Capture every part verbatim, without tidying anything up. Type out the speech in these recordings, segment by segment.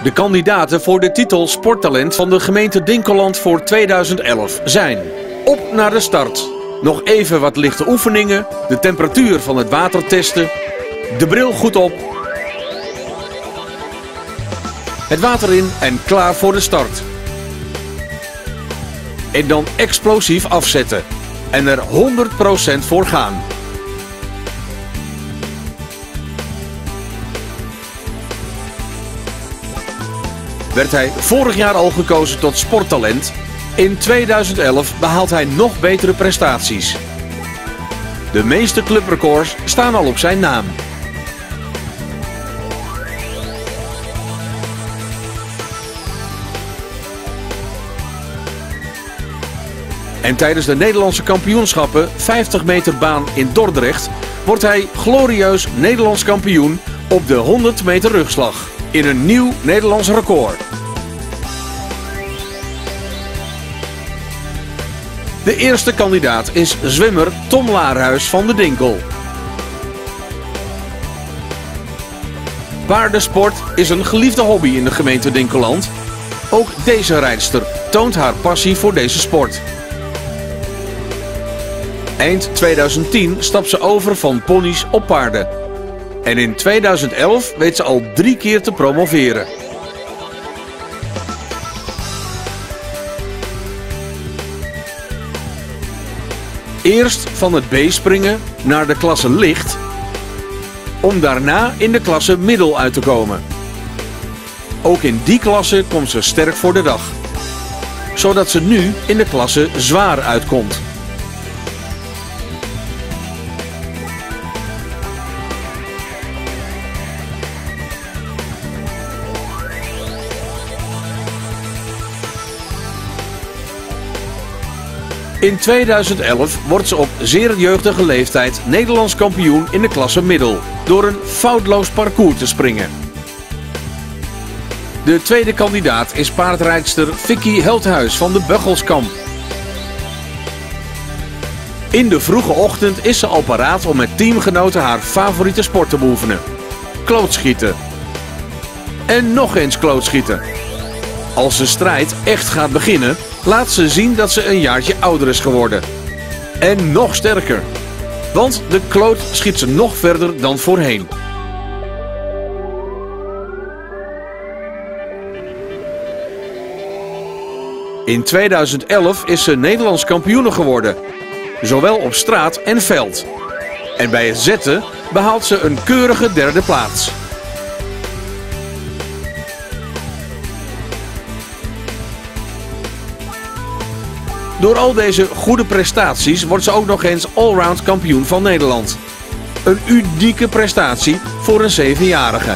De kandidaten voor de titel Sporttalent van de gemeente Dinkeland voor tweeduizend elf zijn: op naar de start. Nog even wat lichte oefeningen, de temperatuur van het water testen, de bril goed op, het water in en klaar voor de start. En dan explosief afzetten en er honderd procent voor gaan. Werd hij vorig jaar al gekozen tot sporttalent, in tweeduizend elf behaalt hij nog betere prestaties. De meeste clubrecords staan al op zijn naam. En tijdens de Nederlandse kampioenschappen vijftig meter baan in Dordrecht wordt hij glorieus Nederlands kampioen op de honderd meter rugslag in een nieuw Nederlands record. De eerste kandidaat is zwemmer Tom Laarhuis van de Dinkel. Paardensport is een geliefde hobby in de gemeente Dinkeland. Ook deze rijdster toont haar passie voor deze sport. Eind tweeduizend tien stapt ze over van ponies op paarden. En in tweeduizend elf weet ze al drie keer te promoveren. Eerst van het B-springen naar de klasse licht, om daarna in de klasse middel uit te komen. Ook in die klasse komt ze sterk voor de dag, zodat ze nu in de klasse zwaar uitkomt. In tweeduizend elf wordt ze op zeer jeugdige leeftijd Nederlands kampioen in de klasse middel, door een foutloos parcours te springen. De tweede kandidaat is paardrijdster Vicky Heldhuis van de Buggelskamp. In de vroege ochtend is ze al paraat om met teamgenoten haar favoriete sport te beoefenen: klootschieten. En nog eens klootschieten. Als de strijd echt gaat beginnen, laat ze zien dat ze een jaartje ouder is geworden. En nog sterker, want de kloot schiet ze nog verder dan voorheen. In tweeduizend elf is ze Nederlands kampioene geworden, zowel op straat en veld. En bij het zetten behaalt ze een keurige derde plaats. Door al deze goede prestaties wordt ze ook nog eens allround kampioen van Nederland. Een unieke prestatie voor een zevenjarige.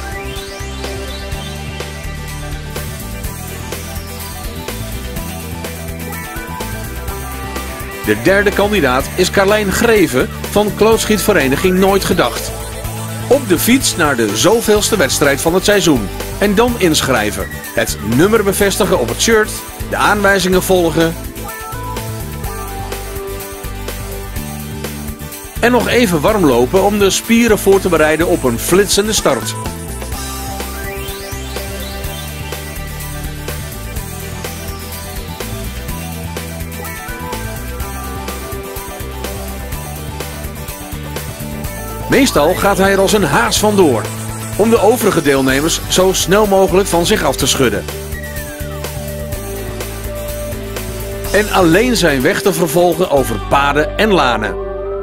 De derde kandidaat is Carlijn Greven van klootschietvereniging Nooit Gedacht. Op de fiets naar de zoveelste wedstrijd van het seizoen. En dan inschrijven. Het nummer bevestigen op het shirt, de aanwijzingen volgen. En nog even warm lopen om de spieren voor te bereiden op een flitsende start. Meestal gaat hij er als een haas vandoor, om de overige deelnemers zo snel mogelijk van zich af te schudden. En alleen zijn weg te vervolgen over paden en lanen.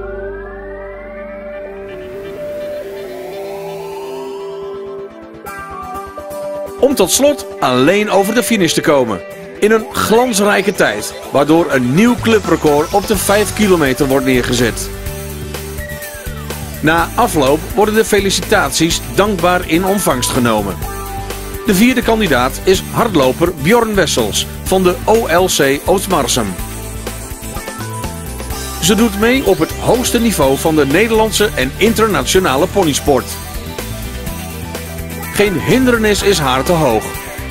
Om tot slot alleen over de finish te komen. In een glansrijke tijd, waardoor een nieuw clubrecord op de vijf kilometer wordt neergezet. Na afloop worden de felicitaties dankbaar in ontvangst genomen. De vierde kandidaat is hardloper Bjorn Wessels van de O L C Oostmarsum. Ze doet mee op het hoogste niveau van de Nederlandse en internationale ponysport. Geen hindernis is haar te hoog.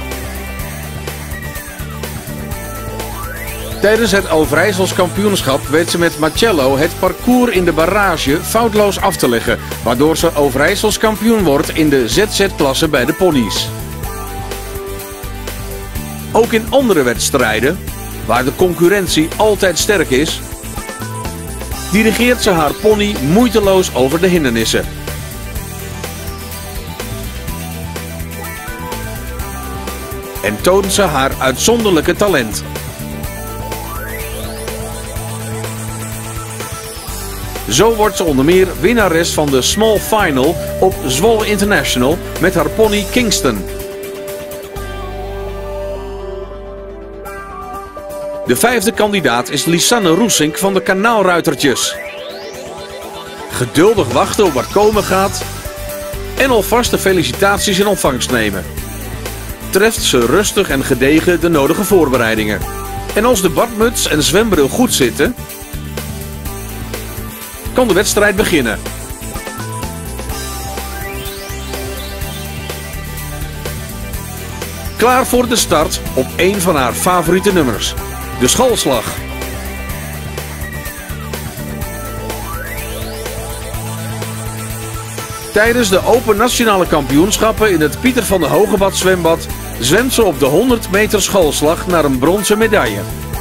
Tijdens het Overijssels kampioenschap weet ze met Marcello het parcours in de barrage foutloos af te leggen, waardoor ze Overijssels kampioen wordt in de Z Z-klasse bij de ponies. Ook in andere wedstrijden, waar de concurrentie altijd sterk is, dirigeert ze haar pony moeiteloos over de hindernissen. En toont ze haar uitzonderlijke talent. Zo wordt ze onder meer winnares van de Small Final op Zwolle International met haar pony Kingston. De vijfde kandidaat is Lisanne Roesink van de Kanaalruitertjes. Geduldig wachten op wat komen gaat en alvast de felicitaties in ontvangst nemen. Treft ze rustig en gedegen de nodige voorbereidingen. En als de badmuts en zwembril goed zitten, kan de wedstrijd beginnen. Klaar voor de start op een van haar favoriete nummers, de Schoolslag. Tijdens de Open Nationale Kampioenschappen in het Pieter van de Hogebad zwembad zwemt ze op de honderd meter schoolslag naar een bronzen medaille.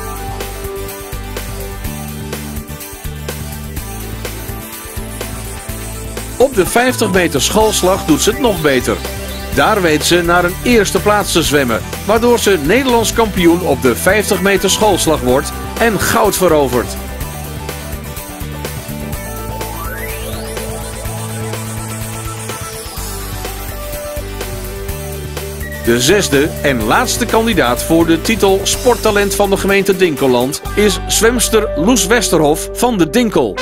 Op de vijftig meter schoolslag doet ze het nog beter. Daar weet ze naar een eerste plaats te zwemmen, waardoor ze Nederlands kampioen op de vijftig meter schoolslag wordt en goud verovert. De zesde en laatste kandidaat voor de titel Sporttalent van de gemeente Dinkeland is zwemster Loes Westerhof van de Dinkel.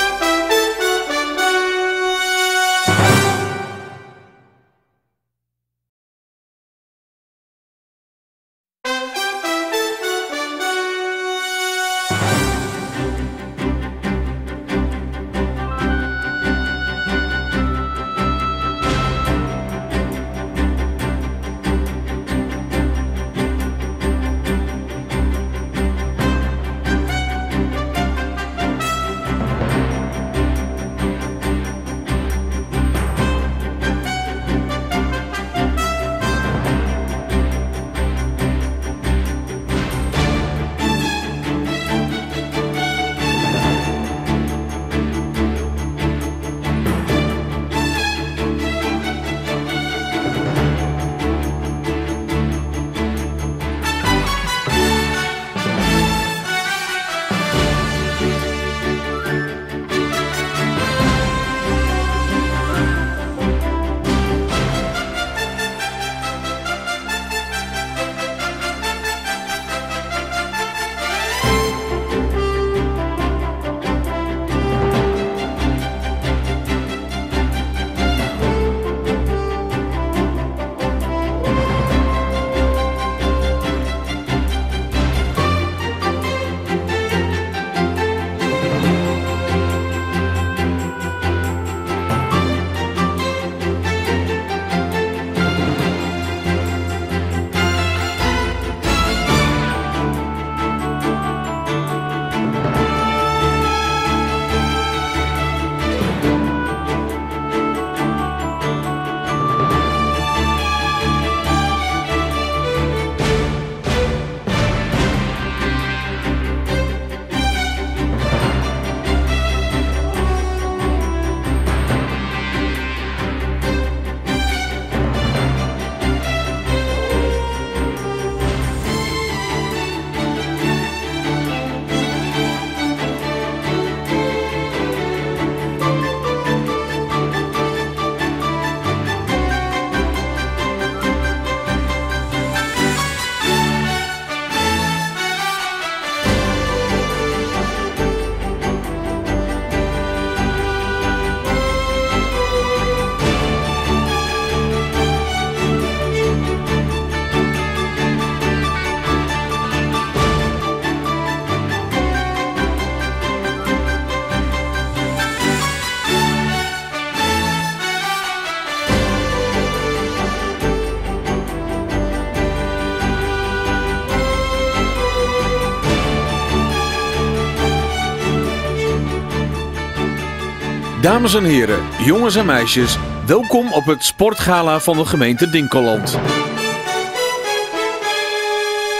Dames en heren, jongens en meisjes, welkom op het sportgala van de gemeente Dinkeland.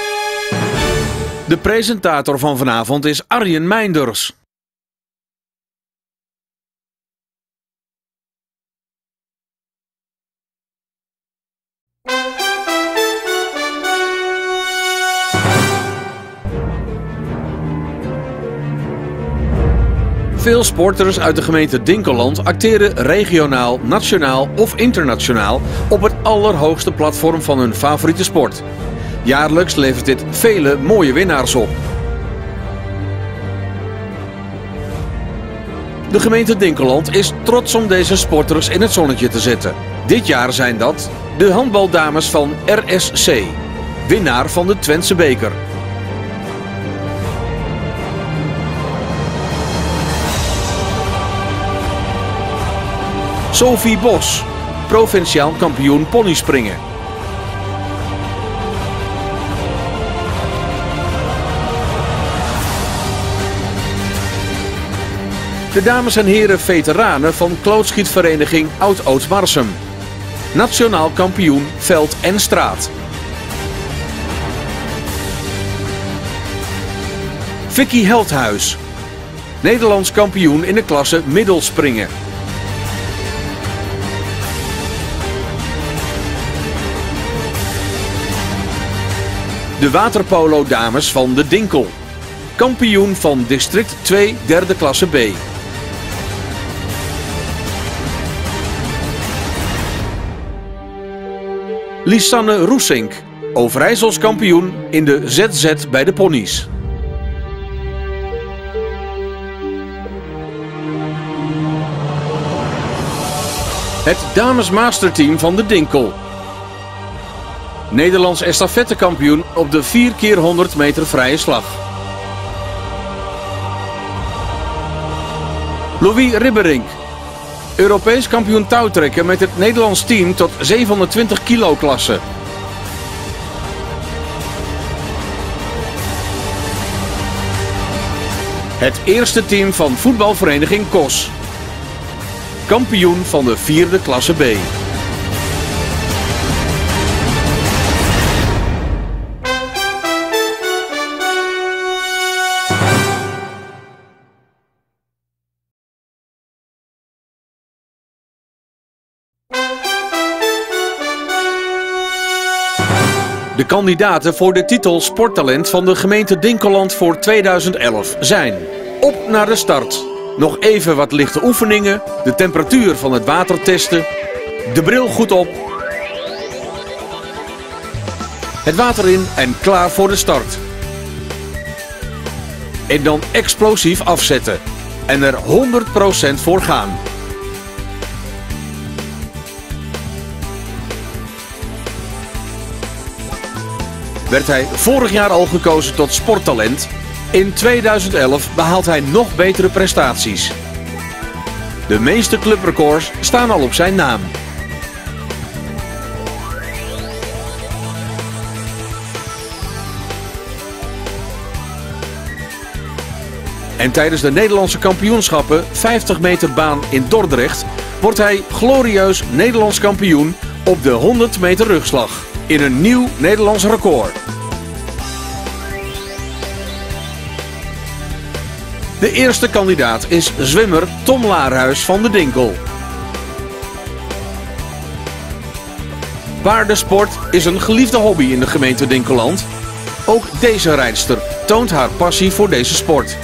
De presentator van vanavond is Arjen Meinders. Veel sporters uit de gemeente Dinkeland acteren regionaal, nationaal of internationaal op het allerhoogste platform van hun favoriete sport. Jaarlijks levert dit vele mooie winnaars op. De gemeente Dinkeland is trots om deze sporters in het zonnetje te zetten. Dit jaar zijn dat de handbaldames van R S C, winnaar van de Twentse beker. Sophie Bos, provinciaal kampioen ponyspringen. De dames en heren veteranen van klootschietvereniging Oud-Oud-Marsum. Nationaal kampioen veld en straat. Vicky Heldhuis, Nederlands kampioen in de klasse middelspringen. De waterpolo dames van de Dinkel. Kampioen van district twee derde klasse B. Lisanne Roesink, Overijssels kampioen in de Z Z bij de ponies. Het damesmasterteam van de Dinkel. Nederlands estafettekampioen op de vier keer honderd meter vrije slag. Louis Ribberink, Europees kampioen touwtrekken met het Nederlands team tot zevenhonderdtwintig kilo klasse. Het eerste team van voetbalvereniging Kos. Kampioen van de vierde klasse B. De kandidaten voor de titel Sporttalent van de gemeente Dinkeland voor tweeduizend elf zijn: op naar de start. Nog even wat lichte oefeningen, de temperatuur van het water testen, de bril goed op, het water in en klaar voor de start. En dan explosief afzetten en er honderd procent voor gaan. Werd hij vorig jaar al gekozen tot sporttalent. In tweeduizend elf behaalt hij nog betere prestaties. De meeste clubrecords staan al op zijn naam. En tijdens de Nederlandse kampioenschappen vijftig meter baan in Dordrecht wordt hij glorieus Nederlands kampioen op de honderd meter rugslag. In een nieuw Nederlands record. De eerste kandidaat is zwemmer Tom Laarhuis van de Dinkel. Paardensport is een geliefde hobby in de gemeente Dinkeland. Ook deze rijdster toont haar passie voor deze sport.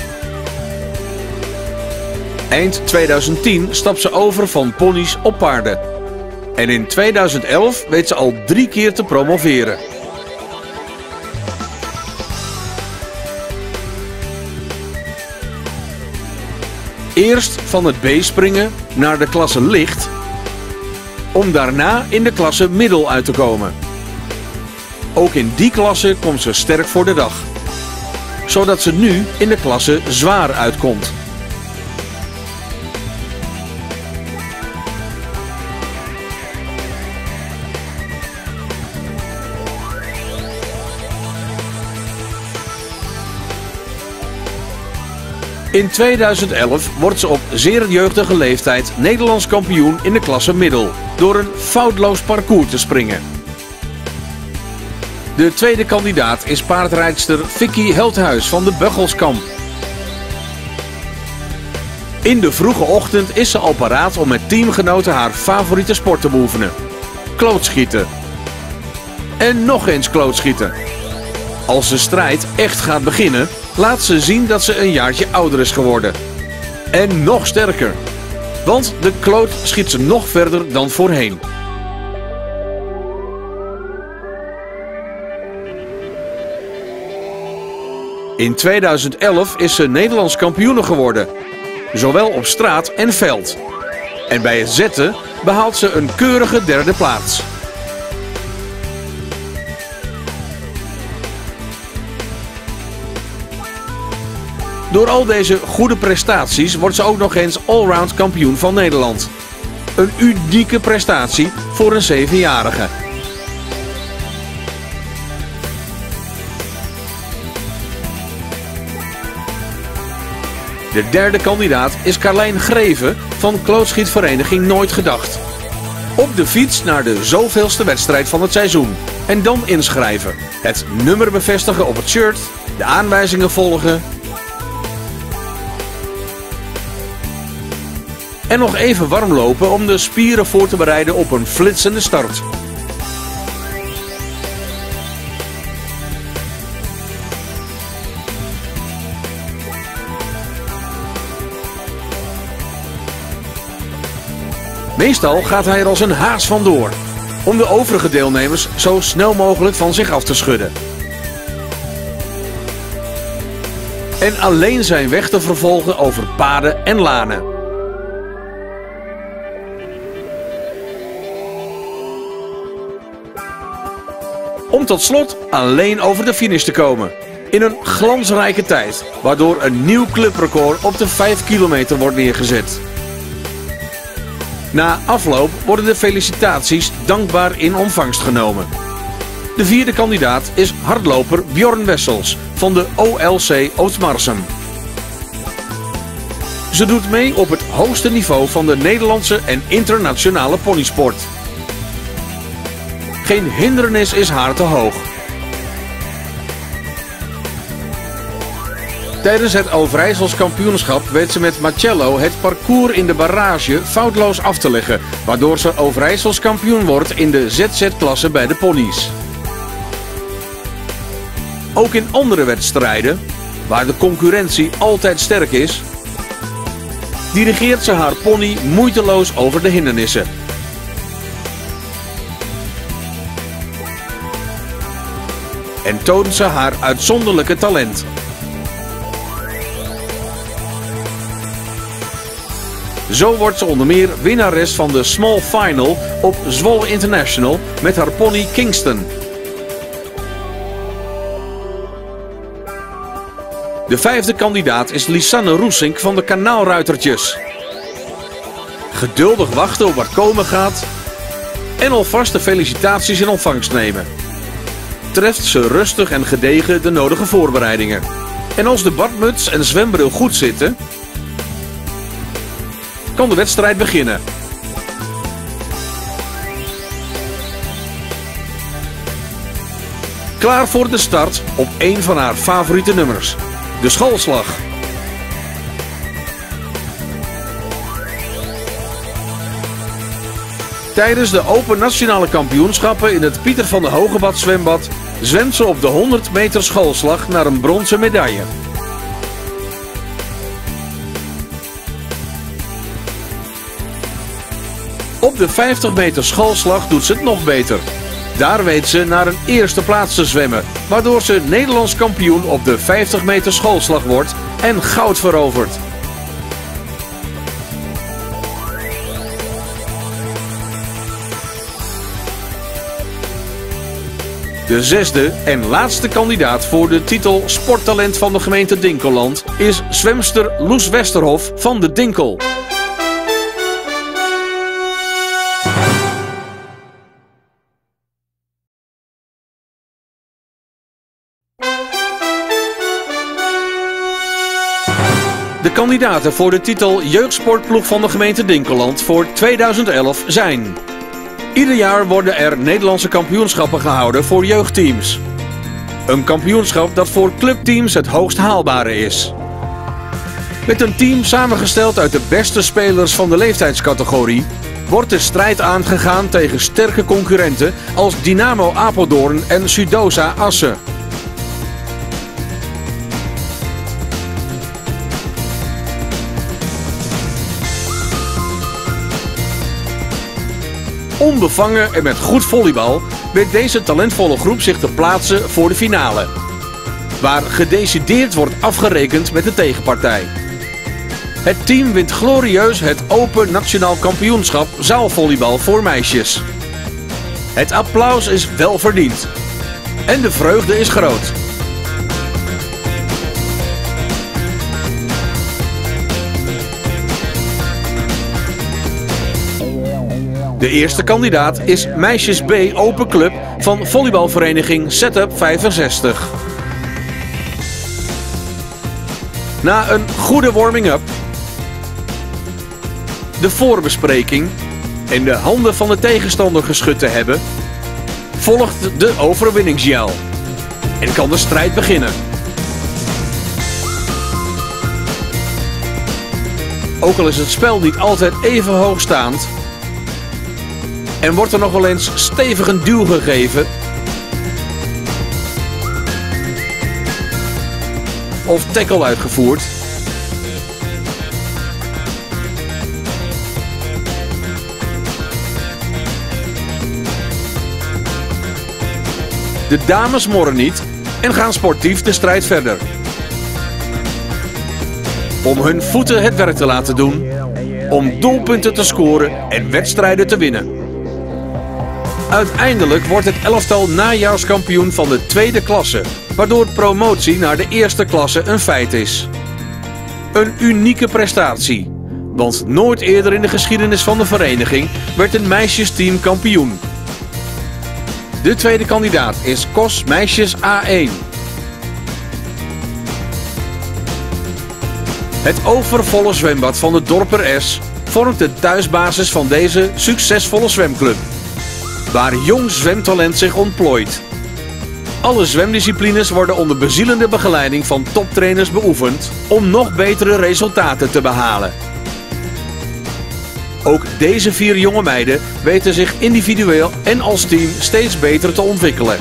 Eind tweeduizend tien stapt ze over van ponies op paarden. En in tweeduizend elf weet ze al drie keer te promoveren. Eerst van het B-springen naar de klasse licht, om daarna in de klasse middel uit te komen. Ook in die klasse komt ze sterk voor de dag, zodat ze nu in de klasse zwaar uitkomt. In tweeduizend elf wordt ze op zeer jeugdige leeftijd Nederlands kampioen in de klasse middel door een foutloos parcours te springen. De tweede kandidaat is paardrijdster Vicky Heldhuis van de Buggelskamp. In de vroege ochtend is ze al paraat om met teamgenoten haar favoriete sport te beoefenen: klootschieten. En nog eens klootschieten. Als de strijd echt gaat beginnen, laat ze zien dat ze een jaartje ouder is geworden. En nog sterker, want de kloot schiet ze nog verder dan voorheen. In tweeduizend elf is ze Nederlands kampioene geworden, zowel op straat en veld. En bij het zetten behaalt ze een keurige derde plaats. Door al deze goede prestaties wordt ze ook nog eens allround kampioen van Nederland. Een unieke prestatie voor een zevenjarige. De derde kandidaat is Carlijn Greven van klootschietvereniging Nooit Gedacht. Op de fiets naar de zoveelste wedstrijd van het seizoen. En dan inschrijven. Het nummer bevestigen op het shirt, de aanwijzingen volgen. En nog even warm lopen om de spieren voor te bereiden op een flitsende start. Meestal gaat hij er als een haas vandoor, om de overige deelnemers zo snel mogelijk van zich af te schudden. En alleen zijn weg te vervolgen over paden en lanen. Om tot slot alleen over de finish te komen. In een glansrijke tijd, waardoor een nieuw clubrecord op de vijf kilometer wordt neergezet. Na afloop worden de felicitaties dankbaar in ontvangst genomen. De vierde kandidaat is hardloper Bjorn Wessels van de O L C Oostmarsum. Ze doet mee op het hoogste niveau van de Nederlandse en internationale ponysport. Geen hindernis is haar te hoog. Tijdens het Overijssels kampioenschap weet ze met Marcello het parcours in de barrage foutloos af te leggen, waardoor ze Overijssels kampioen wordt in de Z Z-klasse bij de ponies. Ook in andere wedstrijden, waar de concurrentie altijd sterk is, dirigeert ze haar pony moeiteloos over de hindernissen. En toont ze haar uitzonderlijke talent. Zo wordt ze onder meer winnares van de Small Final op Zwolle International met haar pony Kingston. De vijfde kandidaat is Lisanne Roesink van de Kanaalruitertjes. Geduldig wachten op wat komen gaat en alvast de felicitaties in ontvangst nemen. Treft ze rustig en gedegen de nodige voorbereidingen. En als de badmuts en zwembril goed zitten, kan de wedstrijd beginnen. Klaar voor de start op een van haar favoriete nummers, de schoolslag. Tijdens de Open Nationale Kampioenschappen in het Pieter van de Hogebad zwembad zwemt ze op de honderd meter schoolslag naar een bronzen medaille. Op de vijftig meter schoolslag doet ze het nog beter. Daar weet ze naar een eerste plaats te zwemmen, waardoor ze Nederlands kampioen op de vijftig meter schoolslag wordt en goud verovert. De zesde en laatste kandidaat voor de titel Sporttalent van de gemeente Dinkeland is zwemster Loes Westerhof van de Dinkel. De kandidaten voor de titel Jeugdsportploeg van de gemeente Dinkeland voor tweeduizend elf zijn: ieder jaar worden er Nederlandse kampioenschappen gehouden voor jeugdteams. Een kampioenschap dat voor clubteams het hoogst haalbare is. Met een team samengesteld uit de beste spelers van de leeftijdscategorie wordt de strijd aangegaan tegen sterke concurrenten als Dynamo Apeldoorn en Sudosa Assen. Onbevangen en met goed volleybal weet deze talentvolle groep zich te plaatsen voor de finale, waar gedecideerd wordt afgerekend met de tegenpartij. Het team wint glorieus het Open Nationaal Kampioenschap zaalvolleybal voor meisjes. Het applaus is welverdiend en de vreugde is groot. De eerste kandidaat is Meisjes B Open Club van volleybalvereniging Setup vijfenzestig. Na een goede warming-up, de voorbespreking en de handen van de tegenstander geschud te hebben, volgt de overwinningsjel en kan de strijd beginnen. Ook al is het spel niet altijd even hoogstaand en wordt er nog wel eens stevig een duw gegeven of tackle uitgevoerd, de dames morren niet en gaan sportief de strijd verder. Om hun voeten het werk te laten doen, om doelpunten te scoren en wedstrijden te winnen. Uiteindelijk wordt het elftal najaarskampioen van de tweede klasse, waardoor promotie naar de eerste klasse een feit is. Een unieke prestatie, want nooit eerder in de geschiedenis van de vereniging werd een meisjesteam kampioen. De tweede kandidaat is C O S Meisjes A één. Het overvolle zwembad van de Dorper S vormt de thuisbasis van deze succesvolle zwemclub, waar jong zwemtalent zich ontplooit. Alle zwemdisciplines worden onder bezielende begeleiding van toptrainers beoefend om nog betere resultaten te behalen. Ook deze vier jonge meiden weten zich individueel en als team steeds beter te ontwikkelen.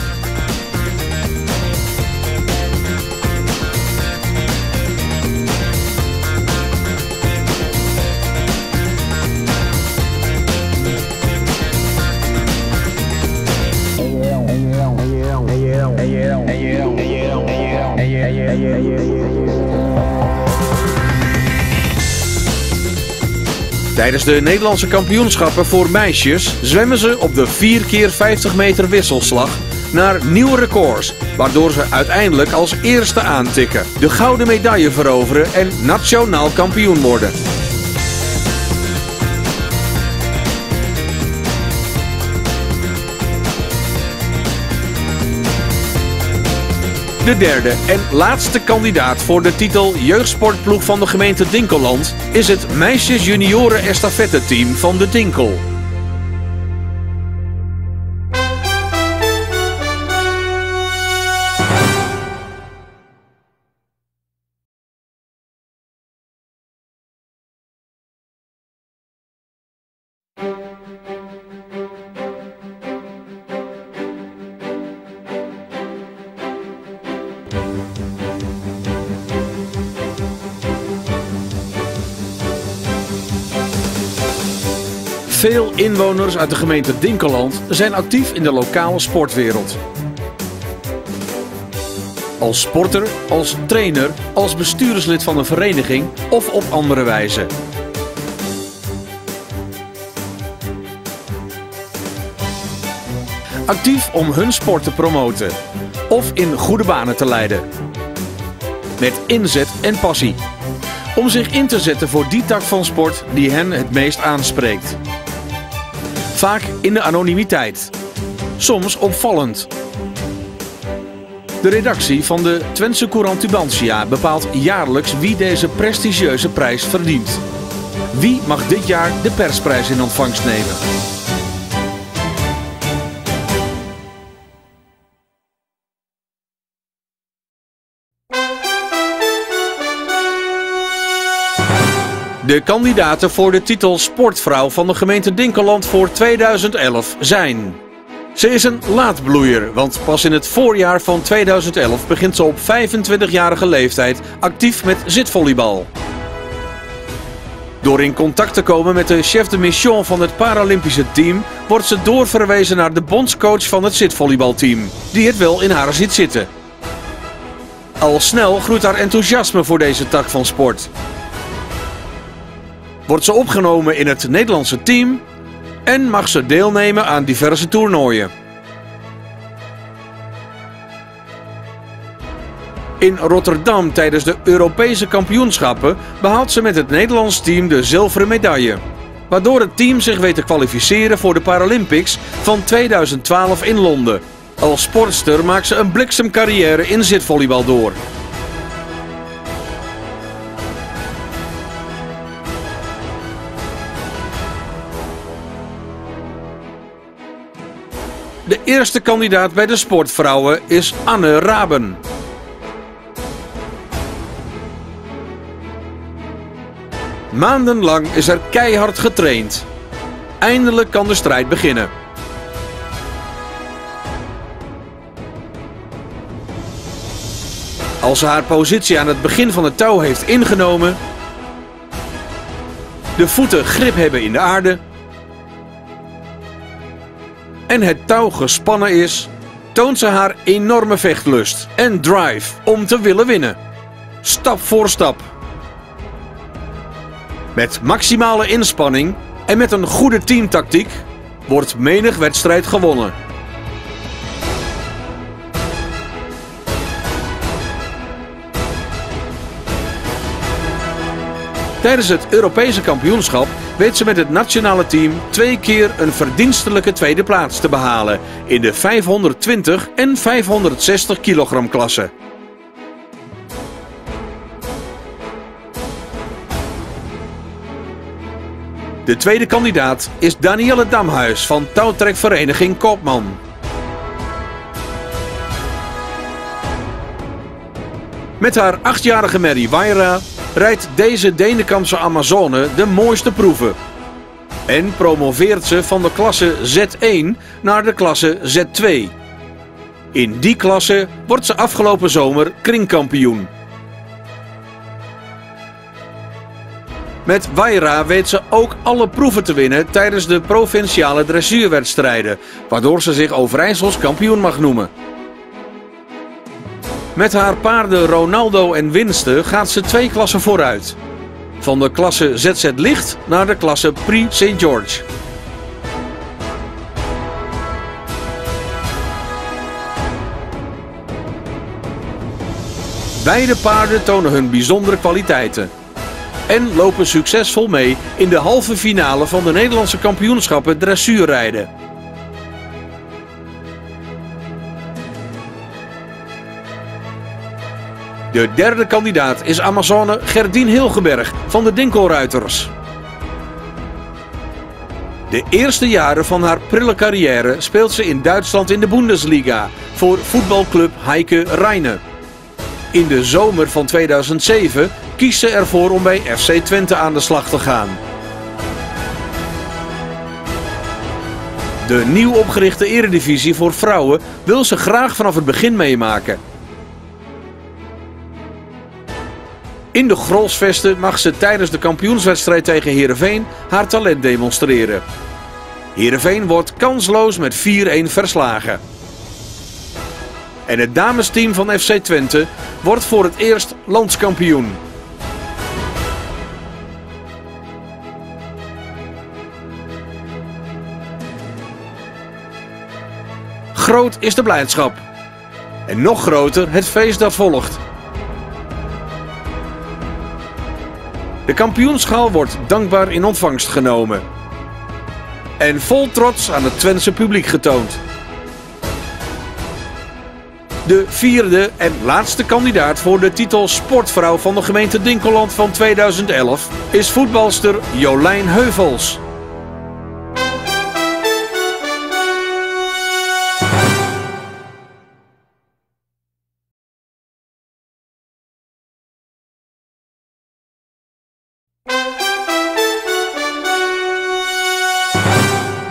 Tijdens de Nederlandse kampioenschappen voor meisjes zwemmen ze op de vier keer vijftig meter wisselslag naar nieuwe records, waardoor ze uiteindelijk als eerste aantikken, de gouden medaille veroveren en nationaal kampioen worden. De derde en laatste kandidaat voor de titel jeugdsportploeg van de gemeente Dinkeland is het meisjes junioren estafette team van de Dinkel. Veel inwoners uit de gemeente Dinkeland zijn actief in de lokale sportwereld. Als sporter, als trainer, als bestuurslid van een vereniging of op andere wijze. Actief om hun sport te promoten of in goede banen te leiden. Met inzet en passie. Om zich in te zetten voor die tak van sport die hen het meest aanspreekt. Vaak in de anonimiteit. Soms opvallend. De redactie van de Twentse Courant Tubantia bepaalt jaarlijks wie deze prestigieuze prijs verdient. Wie mag dit jaar de persprijs in ontvangst nemen? De kandidaten voor de titel Sportvrouw van de gemeente Dinkeland voor tweeduizend elf zijn... Ze is een laatbloeier, want pas in het voorjaar van tweeduizend elf begint ze op vijfentwintigjarige leeftijd actief met zitvolleybal. Door in contact te komen met de chef de mission van het Paralympische team wordt ze doorverwezen naar de bondscoach van het zitvolleybalteam, die het wel in haar ziet zitten. Al snel groeit haar enthousiasme voor deze tak van sport. Wordt ze opgenomen in het Nederlandse team en mag ze deelnemen aan diverse toernooien. In Rotterdam tijdens de Europese kampioenschappen behaalt ze met het Nederlands team de zilveren medaille, waardoor het team zich weet te kwalificeren voor de Paralympics van tweeduizend twaalf in Londen. Als sportster maakt ze een bliksemcarrière in zitvolleybal door. De eerste kandidaat bij de sportvrouwen is Anne Raben. Maandenlang is er keihard getraind. Eindelijk kan de strijd beginnen. Als ze haar positie aan het begin van het touw heeft ingenomen, de voeten grip hebben in de aarde en het touw gespannen is, toont ze haar enorme vechtlust en drive om te willen winnen. Stap voor stap. Met maximale inspanning en met een goede teamtactiek wordt menig wedstrijd gewonnen. Tijdens het Europese kampioenschap weet ze met het nationale team twee keer een verdienstelijke tweede plaats te behalen in de vijfhonderdtwintig en vijfhonderdzestig kilogram klasse. De tweede kandidaat is Danielle Damhuis van touwtrekvereniging Koopman. Met haar achtjarige Mary Waira rijdt deze Denenkampse Amazone de mooiste proeven. En promoveert ze van de klasse Z één naar de klasse Z twee. In die klasse wordt ze afgelopen zomer kringkampioen. Met Waira weet ze ook alle proeven te winnen tijdens de provinciale dressuurwedstrijden, waardoor ze zich Overijssels kampioen mag noemen. Met haar paarden Ronaldo en Winste gaat ze twee klassen vooruit. Van de klasse Z Z Licht naar de klasse Prix Saint George. Beide paarden tonen hun bijzondere kwaliteiten en lopen succesvol mee in de halve finale van de Nederlandse kampioenschappen dressuurrijden. De derde kandidaat is Amazone Gerdien Hilgeberg van de Dinkelruiters. De eerste jaren van haar prille carrière speelt ze in Duitsland in de Bundesliga voor voetbalclub Heike Reine. In de zomer van tweeduizend zeven kiest ze ervoor om bij F C Twente aan de slag te gaan. De nieuw opgerichte eredivisie voor vrouwen wil ze graag vanaf het begin meemaken. In de Grolsvesten mag ze tijdens de kampioenswedstrijd tegen Heerenveen haar talent demonstreren. Heerenveen wordt kansloos met vier-een verslagen. En het damesteam van F C Twente wordt voor het eerst landskampioen. Groot is de blijdschap. En nog groter het feest dat volgt. De kampioenschaal wordt dankbaar in ontvangst genomen. En vol trots aan het Twentse publiek getoond. De vierde en laatste kandidaat voor de titel Sportvrouw van de gemeente Dinkeland van tweeduizend elf is voetbalster Jolijn Heuvels.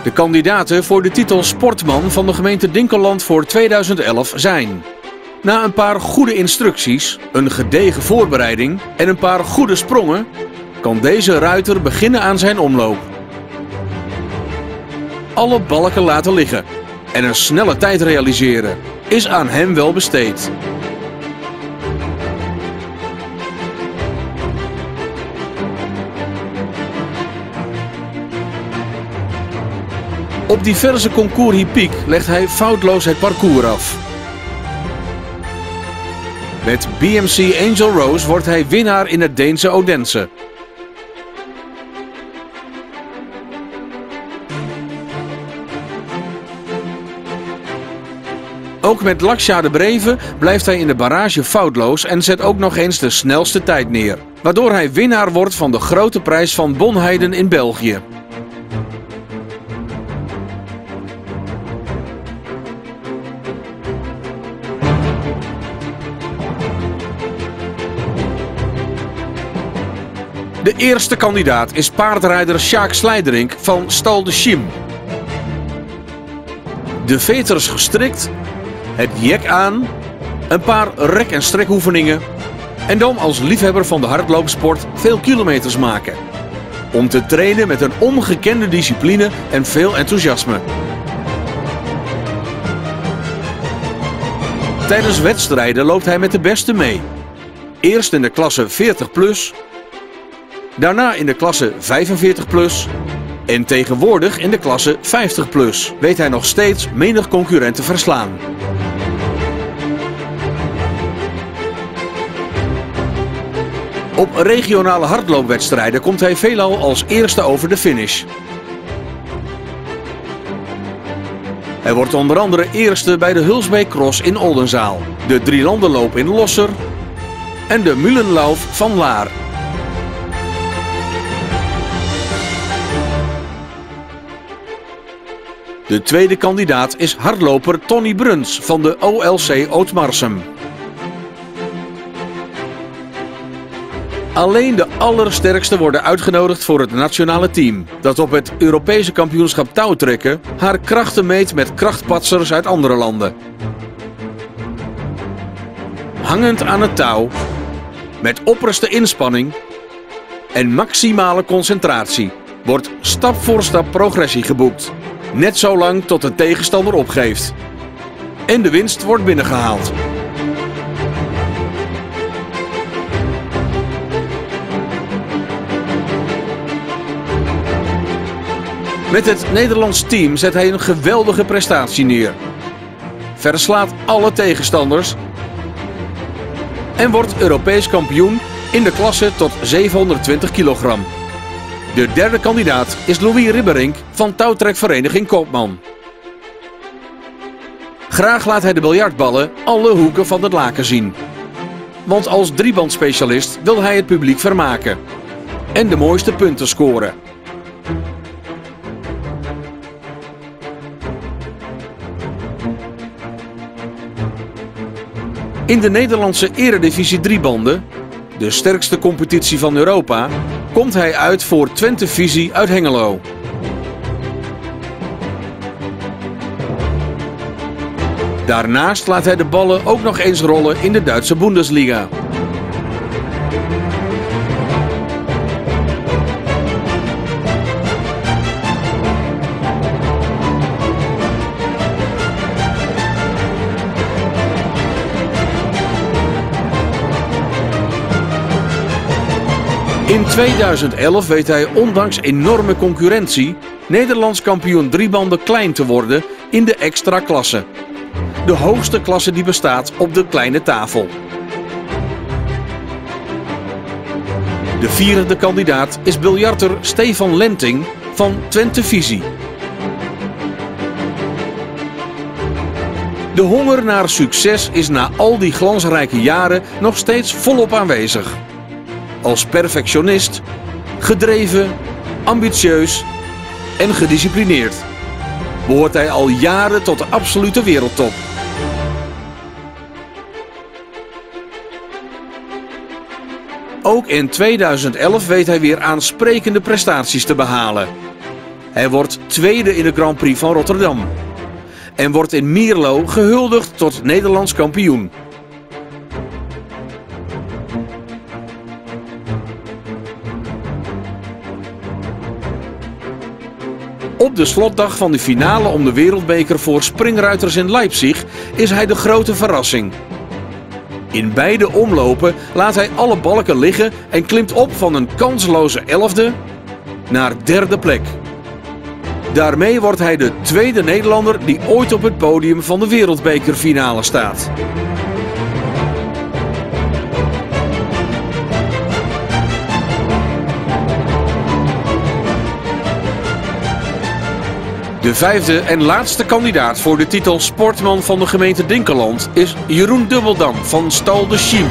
De kandidaten voor de titel Sportman van de gemeente Dinkeland voor tweeduizend elf zijn: na een paar goede instructies, een gedegen voorbereiding en een paar goede sprongen, kan deze ruiter beginnen aan zijn omloop. Alle balken laten liggen en een snelle tijd realiseren is aan hem wel besteed. Op diverse concours hippiek legt hij foutloos het parcours af. Met B M C Angel Rose wordt hij winnaar in het Deense Odense. Ook met Laksja de Breve blijft hij in de barrage foutloos en zet ook nog eens de snelste tijd neer, waardoor hij winnaar wordt van de grote prijs van Bonheiden in België. De eerste kandidaat is paardrijder Sjaak Slijderink van Stal de Schiem. De veters gestrikt, het jek aan, een paar rek- en strekoefeningen en dan als liefhebber van de hardloopsport veel kilometers maken. Om te trainen met een ongekende discipline en veel enthousiasme. Tijdens wedstrijden loopt hij met de beste mee. Eerst in de klasse veertig plus, daarna in de klasse vijfenveertig plus en tegenwoordig in de klasse vijftig plus weet hij nog steeds menig concurrent te verslaan. Op regionale hardloopwedstrijden komt hij veelal als eerste over de finish. Hij wordt onder andere eerste bij de Hulsbeek Cross in Oldenzaal, de Drielandenloop in Losser en de Mühlenlauf van Laar. De tweede kandidaat is hardloper Tony Bruns van de O L C Ootmarsum. Alleen de allersterkste worden uitgenodigd voor het nationale team, dat op het Europese kampioenschap touwtrekken haar krachten meet met krachtpatsers uit andere landen. Hangend aan het touw, met opperste inspanning en maximale concentratie, wordt stap voor stap progressie geboekt. Net zo lang tot de tegenstander opgeeft. En de winst wordt binnengehaald. Met het Nederlands team zet hij een geweldige prestatie neer. Verslaat alle tegenstanders en wordt Europees kampioen in de klasse tot zevenhonderdtwintig kilogram. De derde kandidaat is Louis Ribberink van touwtrekvereniging Koopman. Graag laat hij de biljartballen alle hoeken van het laken zien. Want als driebandspecialist wil hij het publiek vermaken en de mooiste punten scoren. In de Nederlandse Eredivisie driebanden, de sterkste competitie van Europa, komt hij uit voor Twente Visie uit Hengelo. Daarnaast laat hij de ballen ook nog eens rollen in de Duitse Bundesliga. In tweeduizend elf weet hij ondanks enorme concurrentie Nederlands kampioen driebanden klein te worden in de extra klasse. De hoogste klasse die bestaat op de kleine tafel. De vierde kandidaat is biljarter Stefan Lenting van Twente Visie. De honger naar succes is na al die glansrijke jaren nog steeds volop aanwezig. Als perfectionist, gedreven, ambitieus en gedisciplineerd behoort hij al jaren tot de absolute wereldtop. Ook in tweeduizend elf weet hij weer aansprekende prestaties te behalen. Hij wordt tweede in de Grand Prix van Rotterdam. En wordt in Mierlo gehuldigd tot Nederlands kampioen. Op de slotdag van de finale om de wereldbeker voor springruiters in Leipzig is hij de grote verrassing. In beide omlopen laat hij alle balken liggen en klimt op van een kansloze elfde naar derde plek. Daarmee wordt hij de tweede Nederlander die ooit op het podium van de wereldbekerfinale staat. De vijfde en laatste kandidaat voor de titel Sportman van de gemeente Dinkeland is Jeroen Dubbeldam van Stal de Schiem.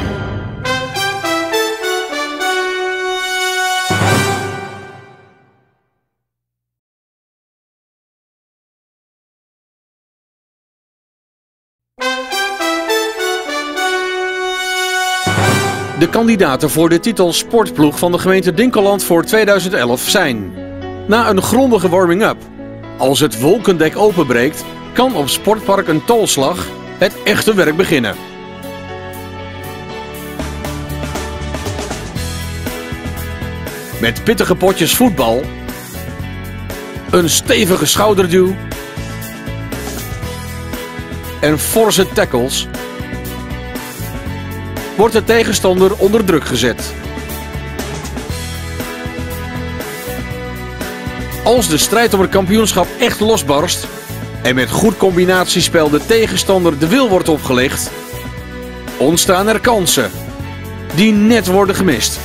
De kandidaten voor de titel Sportploeg van de gemeente Dinkeland voor tweeduizend elf zijn: na een grondige warming-up, als het wolkendek openbreekt, kan op Sportpark een Tolslag het echte werk beginnen. Met pittige potjes voetbal, een stevige schouderduw en forse tackles wordt de tegenstander onder druk gezet. Als de strijd om het kampioenschap echt losbarst en met goed combinatiespel de tegenstander de wil wordt opgelegd, ontstaan er kansen die net worden gemist.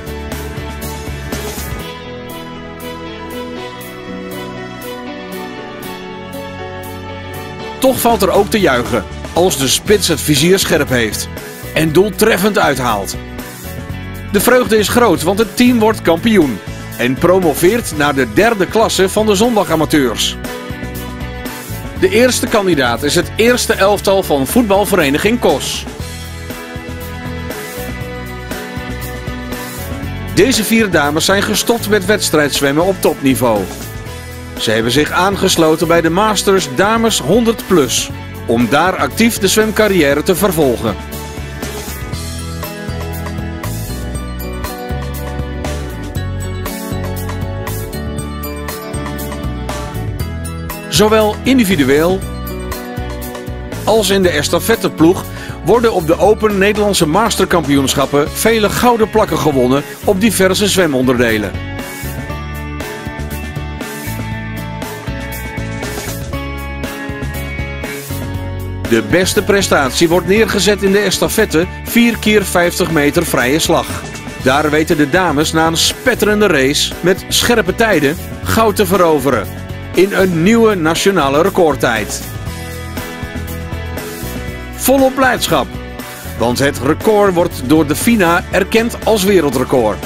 Toch valt er ook te juichen als de spits het vizier scherp heeft en doeltreffend uithaalt. De vreugde is groot, want het team wordt kampioen en promoveert naar de derde klasse van de zondagamateurs. De eerste kandidaat is het eerste elftal van voetbalvereniging Kos. Deze vier dames zijn gestopt met wedstrijdzwemmen op topniveau. Ze hebben zich aangesloten bij de Masters Dames honderd plus, om daar actief de zwemcarrière te vervolgen. Zowel individueel als in de estafetteploeg worden op de Open Nederlandse Masterkampioenschappen vele gouden plakken gewonnen op diverse zwemonderdelen. De beste prestatie wordt neergezet in de estafette vier keer vijftig meter vrije slag. Daar weten de dames na een spetterende race met scherpe tijden goud te veroveren in een nieuwe nationale recordtijd. Volop blijdschap, want het record wordt door de F I N A erkend als wereldrecord.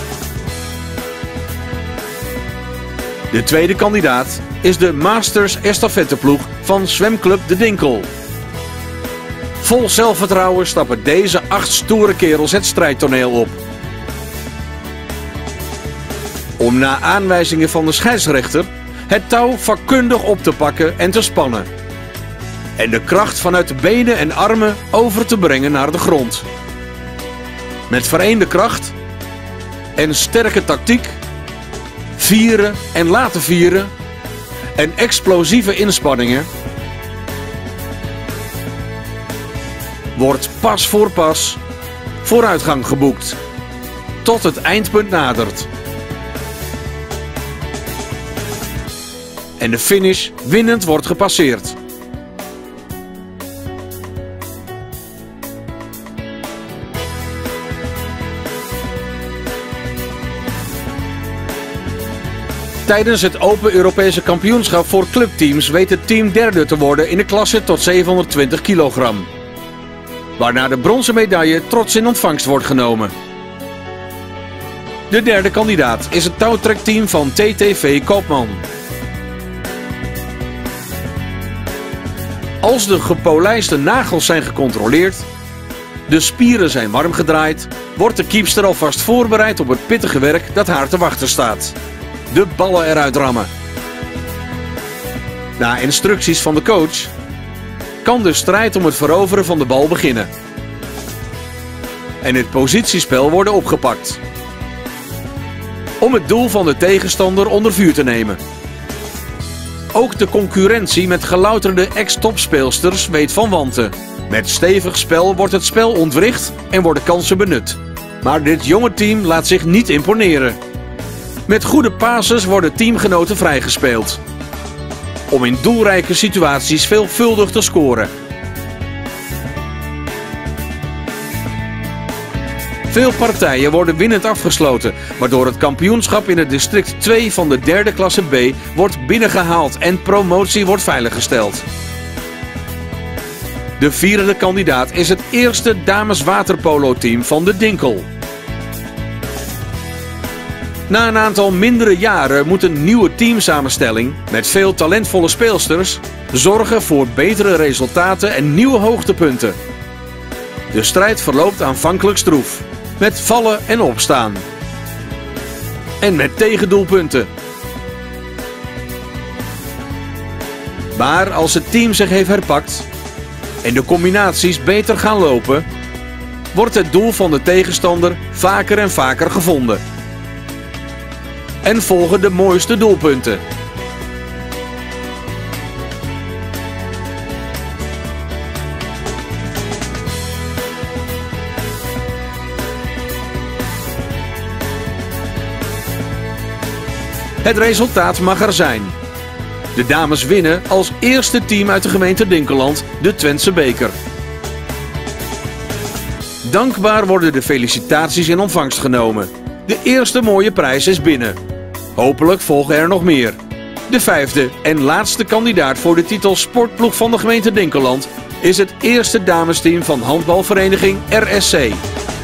De tweede kandidaat is de Masters estafetteploeg van Zwemclub De Dinkel. Vol zelfvertrouwen stappen deze acht stoere kerels het strijdtoneel op. Om na aanwijzingen van de scheidsrechter het touw vakkundig op te pakken en te spannen. En de kracht vanuit de benen en armen over te brengen naar de grond. Met vereende kracht en sterke tactiek, vieren en laten vieren en explosieve inspanningen wordt pas voor pas vooruitgang geboekt, tot het eindpunt nadert. En de finish winnend wordt gepasseerd. Tijdens het Open Europese kampioenschap voor clubteams weet het team derde te worden in de klasse tot zevenhonderdtwintig kilogram. Waarna de bronzen medaille trots in ontvangst wordt genomen. De derde kandidaat is het touwtrekteam van T T V Koopman. Als de gepolijste nagels zijn gecontroleerd, de spieren zijn warm gedraaid, wordt de kiepster alvast voorbereid op het pittige werk dat haar te wachten staat. De ballen eruit rammen. Na instructies van de coach kan de strijd om het veroveren van de bal beginnen en het positiespel worden opgepakt om het doel van de tegenstander onder vuur te nemen. Ook de concurrentie met gelouterde ex-topspeelsters weet van wanten. Met stevig spel wordt het spel ontwricht en worden kansen benut. Maar dit jonge team laat zich niet imponeren. Met goede passes worden teamgenoten vrijgespeeld om in doelrijke situaties veelvuldig te scoren. Veel partijen worden winnend afgesloten, waardoor het kampioenschap in het district twee van de derde klasse B wordt binnengehaald en promotie wordt veiliggesteld. De vierde kandidaat is het eerste dames waterpolo-team van de Dinkel. Na een aantal mindere jaren moet een nieuwe teamsamenstelling met veel talentvolle speelsters zorgen voor betere resultaten en nieuwe hoogtepunten. De strijd verloopt aanvankelijk stroef, met vallen en opstaan. En met tegendoelpunten. Maar als het team zich heeft herpakt en de combinaties beter gaan lopen, wordt het doel van de tegenstander vaker en vaker gevonden. En volgen de mooiste doelpunten. Het resultaat mag er zijn. De dames winnen als eerste team uit de gemeente Dinkeland de Twentse beker. Dankbaar worden de felicitaties in ontvangst genomen. De eerste mooie prijs is binnen. Hopelijk volgen er nog meer. De vijfde en laatste kandidaat voor de titel Sportploeg van de gemeente Dinkeland is het eerste damesteam van handbalvereniging R S C.